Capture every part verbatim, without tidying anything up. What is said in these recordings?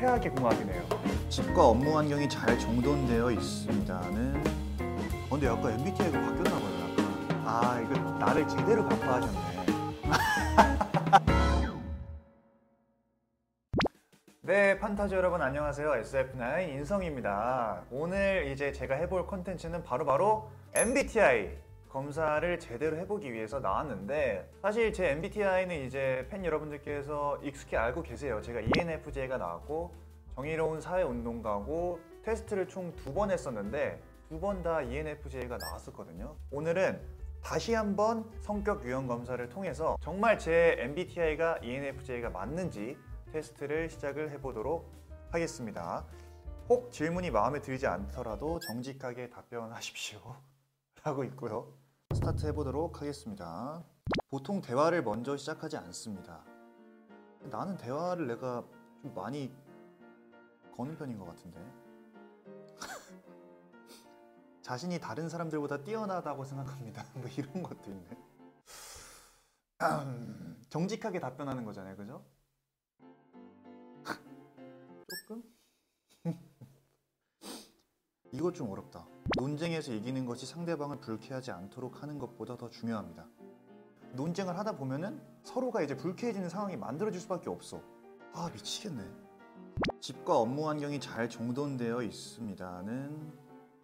최악의 공학이네요. 집과 업무 환경이 잘 정돈되어 있습니다는 어, 근데 약간 엠비티아이가 바뀌었나봐요. 약간 아 이거 나를 제대로 간파하셨네. 네, 판타지 여러분 안녕하세요. 에스에프나인 인성입니다. 오늘 이제 제가 해볼 컨텐츠는 바로바로 엠비티아이 검사를 제대로 해보기 위해서 나왔는데, 사실 제 엠비티아이는 이제 팬 여러분들께서 익숙히 알고 계세요. 제가 이엔에프제이가 나왔고 정의로운 사회운동가고 테스트를 총 두 번 했었는데 두 번 다 이엔에프제이가 나왔었거든요. 오늘은 다시 한번 성격 유형 검사를 통해서 정말 제 엠비티아이가 이엔에프제이가 맞는지 테스트를 시작을 해보도록 하겠습니다. 혹 질문이 마음에 들지 않더라도 정직하게 답변하십시오 라고 있고요. 스타트 해보도록 하겠습니다. 보통 대화를 먼저 시작하지 않습니다. 나는 대화를 내가 좀 많이 거는 편인 것 같은데 자신이 다른 사람들보다 뛰어나다고 생각합니다. 뭐 이런 것도 있네. 음, 정직하게 답변하는 거잖아요, 그죠? 조금? 이거 좀 어렵다. 논쟁에서 이기는 것이 상대방을 불쾌하지 않도록 하는 것보다 더 중요합니다. 논쟁을 하다 보면은 서로가 이제 불쾌해지는 상황이 만들어질 수밖에 없어. 아 미치겠네. 집과 업무 환경이 잘 정돈되어 있습니다는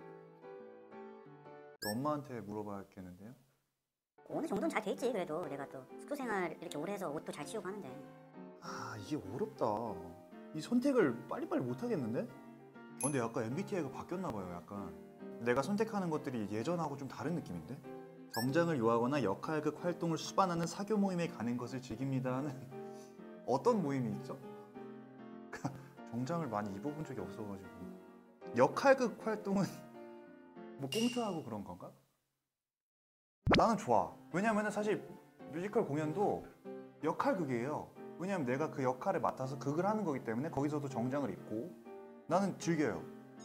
엄마한테 물어봐야겠는데요? 어느 정도는 잘 돼 있지. 그래도 내가 또 숙소 생활 이렇게 오래 해서 옷도 잘 치우고 하는데. 아 이게 어렵다. 이 선택을 빨리빨리 못 하겠는데? 어, 근데 약간 엠비티아이가 바뀌었나봐요. 약간 내가 선택하는 것들이 예전하고 좀 다른 느낌인데? 정장을 요하거나 역할극 활동을 수반하는 사교 모임에 가는 것을 즐깁니다는 어떤 모임이 있죠? 정장을 많이 입어본 적이 없어가지고. 역할극 활동은 뭐 꽁트하고 그런 건가? 나는 좋아. 왜냐면 사실 뮤지컬 공연도 역할극이에요. 왜냐면 내가 그 역할을 맡아서 극을 하는 거기 때문에 거기서도 정장을 입고 나는 즐겨요.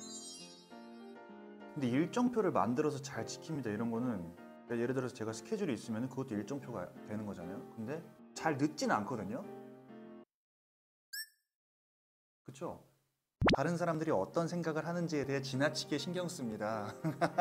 근데 일정표를 만들어서 잘 지킵니다 이런 거는, 예를 들어서 제가 스케줄이 있으면 그것도 일정표가 되는 거잖아요. 근데 잘 늦진 않거든요. 그쵸? 다른 사람들이 어떤 생각을 하는지에 대해 지나치게 신경 씁니다.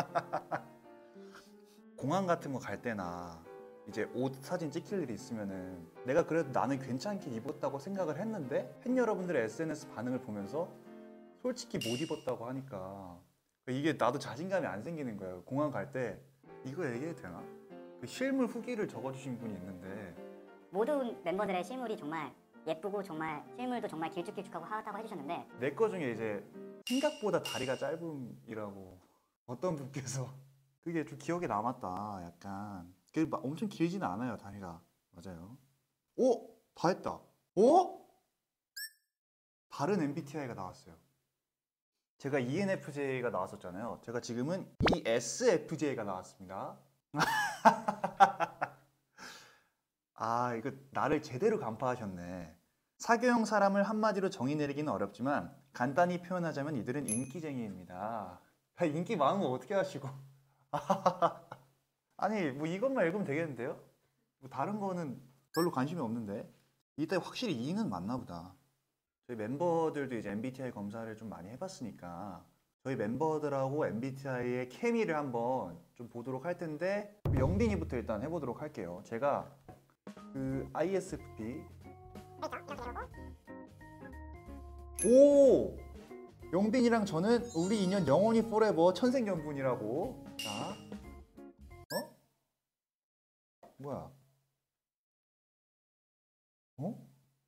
공항 같은 거 갈 때나 이제 옷 사진 찍힐 일이 있으면은 내가 그래도 나는 괜찮게 입었다고 생각을 했는데 팬 여러분들의 에스엔에스 반응을 보면서 솔직히 못 입었다고 하니까 이게 나도 자신감이 안 생기는 거예요. 공항 갈 때 이거 얘기해도 되나? 그 실물 후기를 적어주신 분이 있는데 모든 멤버들의 실물이 정말 예쁘고 정말 실물도 정말 길쭉길쭉하고 하얗다고 해주셨는데, 내 거 중에 이제 생각보다 다리가 짧음이라고 어떤 분께서 그게 좀 기억에 남았다. 약간 그게 막 엄청 길지는 않아요 다리가. 맞아요. 오! 다 했다. 오? 다른 엠비티아이가 나왔어요. 제가 이엔에프제이가 나왔었잖아요. 제가 지금은 이에스에프제이가 나왔습니다. 아 이거 나를 제대로 간파하셨네. 사교형 사람을 한마디로 정의 내리기는 어렵지만 간단히 표현하자면 이들은 인기쟁이입니다. 인기 많은 거 어떻게 하시고 아니 뭐 이것만 읽으면 되겠는데요? 뭐 다른 거는 별로 관심이 없는데 이때 확실히 이는 맞나 보다. 저희 멤버들도 이제 엠비티아이 검사를 좀 많이 해봤으니까 저희 멤버들하고 엠비티아이의 케미를 한번 좀 보도록 할 텐데, 영빈이부터 일단 해보도록 할게요. 제가 그 아이에스에프피. 오! 영빈이랑 저는 우리 인연 영원히 포레버 천생연분이라고. 자, 어? 뭐야? 어?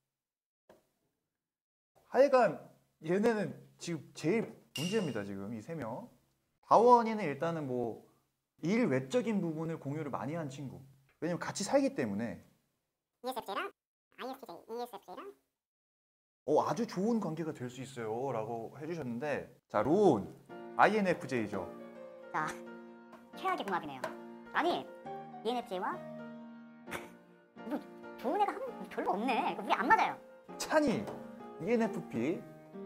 하여간 얘네는 지금 제일 문제입니다. 지금 이 세 명. 다원이는 일단은 뭐 일 외적인 부분을 공유를 많이 한 친구. 왜냐면 같이 살기 때문에. 이에스에프제이랑 아이에스티제이, 이에스에프제이랑 어, 아주 좋은 관계가 될 수 있어요 라고 해주셨는데, 자 론 아이엔에프제이죠. 자, 최악의 공학이네요. 아니 이엔에프제이와 뭐 좋은 애가 한 별로 없네. 우리 안 맞아요. 찬이 이엔에프피.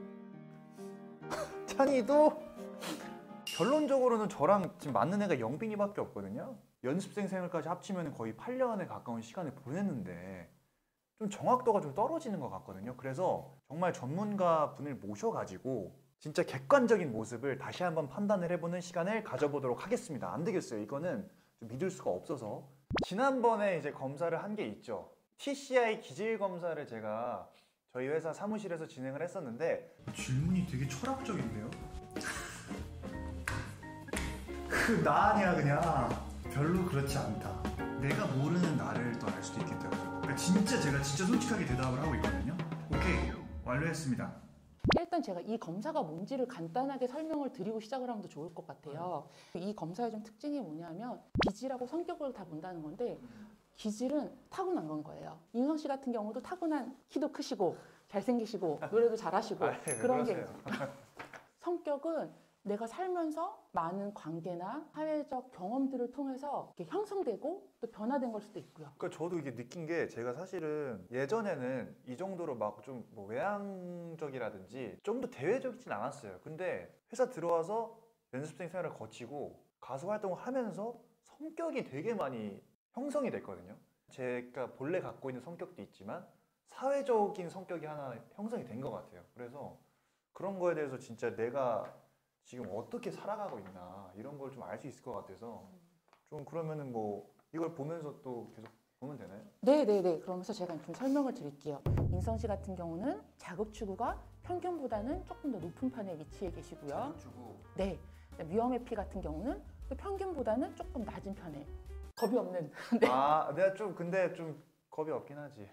찬이도 결론적으로는 저랑 지금 맞는 애가 영빈이밖에 없거든요. 연습생 생활까지 합치면 거의 팔 년에 가까운 시간을 보냈는데 좀 정확도가 좀 떨어지는 것 같거든요. 그래서 정말 전문가 분을 모셔가지고 진짜 객관적인 모습을 다시 한번 판단을 해보는 시간을 가져보도록 하겠습니다. 안 되겠어요. 이거는 좀 믿을 수가 없어서. 지난번에 이제 검사를 한 게 있죠. 티씨아이 기질 검사를 제가 저희 회사 사무실에서 진행을 했었는데 질문이 되게 철학적인데요? 그 나 아니야 그냥 별로 그렇지 않다. 내가 모르는 나를 또 알 수도 있겠다. 그러니까 진짜 제가 진짜 솔직하게 대답을 하고 있거든요. 오케이, 완료했습니다. 일단 제가 이 검사가 뭔지를 간단하게 설명을 드리고 시작을 하면 더 좋을 것 같아요. 이 검사의 좀 특징이 뭐냐면 기질하고 성격을 다 본다는 건데 기질은 타고난 건 거예요. 인성 씨 같은 경우도 타고난 키도 크시고 잘생기시고 노래도 잘하시고 아, 네, 그런 게 그러세요. 성격은 내가 살면서 많은 관계나 사회적 경험들을 통해서 이렇게 형성되고 또 변화된 걸 수도 있고요. 그러니까 저도 이게 느낀 게 제가 사실은 예전에는 이 정도로 막 좀 뭐 외향적이라든지 좀 더 대외적이진 않았어요. 근데 회사 들어와서 연습생 생활을 거치고 가수 활동을 하면서 성격이 되게 많이 형성이 됐거든요. 제가 본래 갖고 있는 성격도 있지만 사회적인 성격이 하나 형성이 된 것 같아요. 그래서 그런 거에 대해서 진짜 내가 지금 어떻게 살아가고 있나 이런 걸 좀 알 수 있을 것 같아서 좀 그러면은 뭐 이걸 보면서 또 계속 보면 되나요? 네네네. 그러면서 제가 좀 설명을 드릴게요. 인성 씨 같은 경우는 자극 추구가 평균보다는 조금 더 높은 판에 위치해 계시고요. 주고 네. 위험회피 같은 경우는 또 평균보다는 조금 낮은 편에 겁이 없는. 네. 아, 내가 좀 근데 좀 겁이 없긴 하지.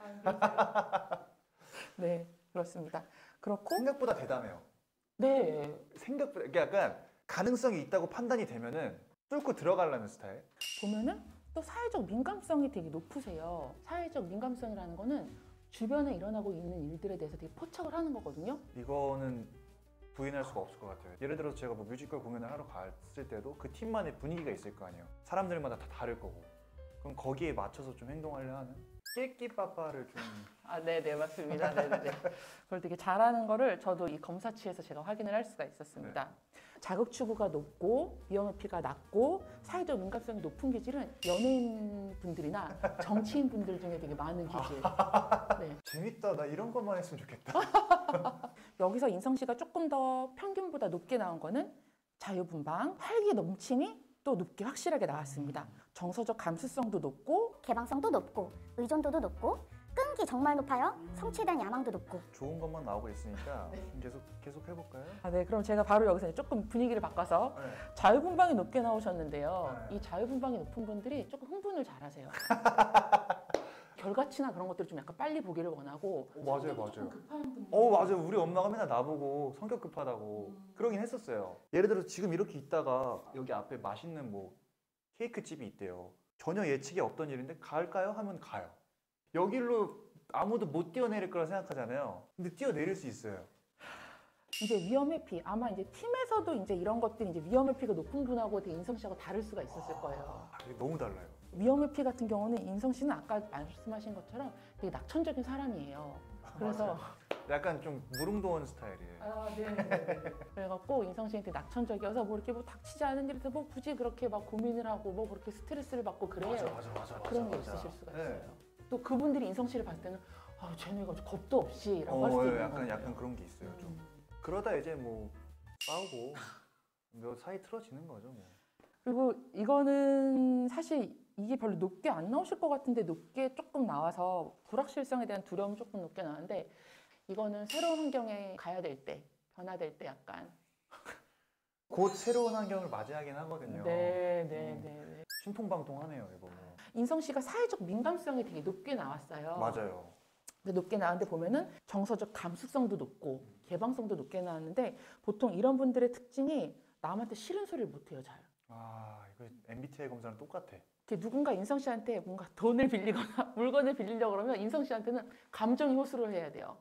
네, 그렇습니다. 그렇고 생각보다 대담해요. 네. 생각보다 이게 약간 가능성이 있다고 판단이 되면은 뚫고 들어가려는 스타일. 보면은 또 사회적 민감성이 되게 높으세요. 사회적 민감성이라는 거는 주변에 일어나고 있는 일들에 대해서 되게 포착을 하는 거거든요. 이거는 부인할 수가 없을 것 같아요. 예를 들어서 제가 뭐 뮤지컬 공연을 하러 갔을 때도 그 팀만의 분위기가 있을 거 아니에요. 사람들마다 다 다를 거고. 그럼 거기에 맞춰서 좀 행동하려 하는 끼끼빠빠를 좀 아, 네네, 맞습니다. 네네. 그걸 되게 잘하는 거를 저도 이 검사치에서 제가 확인을 할 수가 있었습니다. 자극 추구가 높고 위험회피가 낮고 사회적 민감성이 높은 기질은 연예인 분들이나 정치인 분들 중에 되게 많은 기질. 네. 재밌다. 나 이런 것만 했으면 좋겠다. 여기서 인성 씨가 조금 더 평균보다 높게 나온 거는 자유분방, 활기 넘침이 또 높게 확실하게 나왔습니다. 정서적 감수성도 높고 개방성도 높고 의존도도 높고 끈기 정말 높아요. 성취에 대한 야망도 높고. 좋은 것만 나오고 있으니까 좀 계속 계속 해볼까요? 아, 네, 그럼 제가 바로 여기서 이제 조금 분위기를 바꿔서 네. 자유분방이 높게 나오셨는데요. 네. 이 자유분방이 높은 분들이 조금 흥분을 잘하세요. 결과치나 그런 것들을 좀 약간 빨리 보기를 원하고 오, 맞아요, 성격이 맞아요. 조금 급한 분들. 어 맞아요. 우리 엄마가 맨날 나보고 성격 급하다고 음. 그러긴 했었어요. 예를 들어서 지금 이렇게 있다가 여기 앞에 맛있는 뭐 케이크 집이 있대요. 전혀 예측이 없던 일인데 갈까요? 하면 가요. 여길로 아무도 못 뛰어내릴 거라 생각하잖아요. 근데 뛰어내릴 수 있어요. 이제 위험회피 아마 이제 팀에서도 이제 이런 것들이 이제 위험회피가 높은 분하고 되게 인성 씨하고 다를 수가 있었을 거예요. 아, 이게 너무 달라요. 위험회피 같은 경우는 인성 씨는 아까 말씀하신 것처럼 되게 낙천적인 사람이에요. 그래서 약간 좀 무릉도원 스타일이에요. 아, 네. 그래갖고 인성 씨한테 낙천적이어서 뭐 이렇게 뭐 닥치지 않은 일에서 뭐 굳이 그렇게 막 고민을 하고 뭐 그렇게 스트레스를 받고 그래요. 맞아, 맞아, 맞아, 맞아, 그런 게 맞아. 있으실 수가 네. 있어요. 또 그분들이 인성 씨를 봤을 때는 아, 쟤네가 겁도 없이라고 어, 할 수도 예, 있는 약간 거예요. 약간 그런 게 있어요. 좀 음. 그러다 이제 뭐 싸우고 뭐 사이 틀어지는 거죠. 뭐. 그리고 이거는 사실 이게 별로 높게 안 나오실 것 같은데 높게 조금 나와서 불확실성에 대한 두려움이 조금 높게 나왔는데 이거는 새로운 환경에 가야 될 때, 변화될 때 약간 곧 새로운 환경을 맞이하긴 하거든요. 네, 네, 음. 네, 네. 신풍방통하네요, 이거. 뭐. 인성 씨가 사회적 민감성이 되게 높게 나왔어요. 맞아요. 근데 높게 나왔는데 보면은 정서적 감수성도 높고 개방성도 높게 나왔는데 보통 이런 분들의 특징이 남한테 싫은 소리를 못 해요, 잘. 아, 이거 엠비티아이 검사랑 똑같아. 이렇게 누군가 인성 씨한테 뭔가 돈을 빌리거나 물건을 빌리려고 그러면 인성 씨한테는 감정이 호소를 해야 돼요.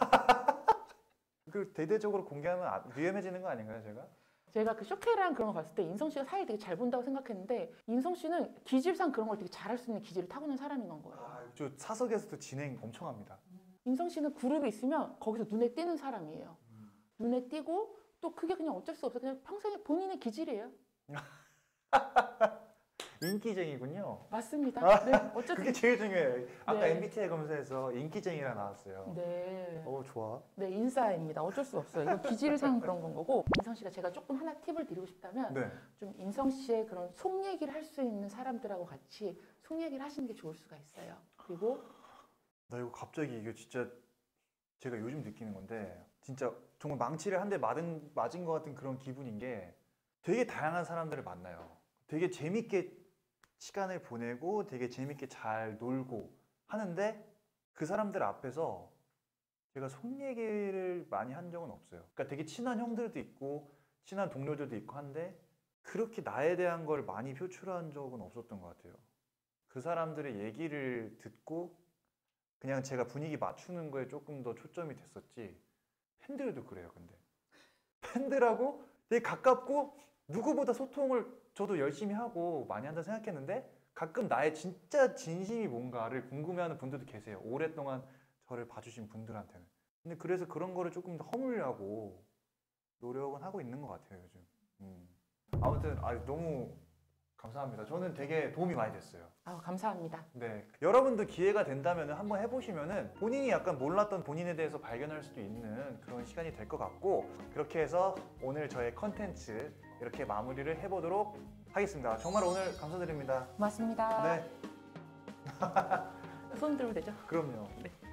그 대대적으로 공개하면 아- 위험해지는 거 아닌가요, 제가? 제가 그 쇼케이라는 그런 거 봤을 때 인성 씨가 사회 되게 잘 본다고 생각했는데 인성 씨는 기질상 그런 걸 되게 잘할 수 있는 기질을 타고난 사람인 건 거예요. 아, 저 사석에서도 진행 엄청 합니다. 인성 씨는 그룹이 있으면 거기서 눈에 띄는 사람이에요. 눈에 띄고 또 그게 그냥 어쩔 수 없어. 그냥 평생에 본인의 기질이에요. 인기쟁이군요. 맞습니다. 아, 네, 어쨌든 그게 제일 중요해요. 아까 네. 엠비티아이 검사에서 인기쟁이라 나왔어요. 네, 어, 좋아. 네 인싸입니다. 어쩔 수 없어요. 이거 기질상 그런 건 거고. 인성 씨가 제가 조금 하나 팁을 드리고 싶다면 네. 좀 인성 씨의 그런 속 얘기를 할 수 있는 사람들하고 같이 속 얘기를 하시는 게 좋을 수가 있어요. 그리고 나 이거 갑자기 이거 진짜 제가 요즘 느끼는 건데 진짜 정말 망치를 한 대 맞은, 맞은 것 같은 그런 기분인 게 되게 다양한 사람들을 만나요. 되게 재밌게 시간을 보내고 되게 재밌게 잘 놀고 하는데 그 사람들 앞에서 제가 속 얘기를 많이 한 적은 없어요. 그러니까 되게 친한 형들도 있고 친한 동료들도 있고 한데 그렇게 나에 대한 걸 많이 표출한 적은 없었던 것 같아요. 그 사람들의 얘기를 듣고 그냥 제가 분위기 맞추는 거에 조금 더 초점이 됐었지. 팬들도 그래요, 근데. 팬들하고 되게 가깝고 누구보다 소통을 저도 열심히 하고 많이 한다 생각했는데 가끔 나의 진짜 진심이 뭔가를 궁금해하는 분들도 계세요. 오랫동안 저를 봐주신 분들한테는. 근데 그래서 그런 거를 조금 더 허물려고 노력은 하고 있는 것 같아요, 요즘. 음. 아무튼 아, 너무 감사합니다. 저는 되게 도움이 많이 됐어요. 아, 감사합니다. 네, 여러분도 기회가 된다면 한번 해보시면은 본인이 약간 몰랐던 본인에 대해서 발견할 수도 있는 그런 시간이 될 것 같고 그렇게 해서 오늘 저의 컨텐츠 이렇게 마무리를 해보도록 하겠습니다. 정말 오늘 감사드립니다. 고맙습니다. 네, 손 들면 되죠? 그럼요. 네.